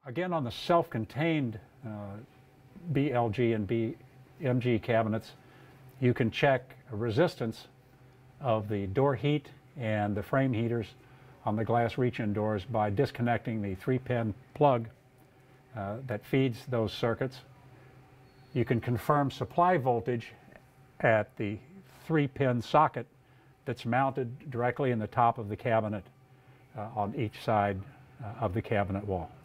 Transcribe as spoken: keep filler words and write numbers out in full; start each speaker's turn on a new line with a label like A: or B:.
A: Again, on the self-contained uh, B L G and B M G cabinets, you can check resistance of the door heat and the frame heaters on the glass reach-in doors by disconnecting the three-pin plug uh, that feeds those circuits. You can confirm supply voltage at the three-pin socket that's mounted directly in the top of the cabinet uh, on each side uh, of the cabinet wall.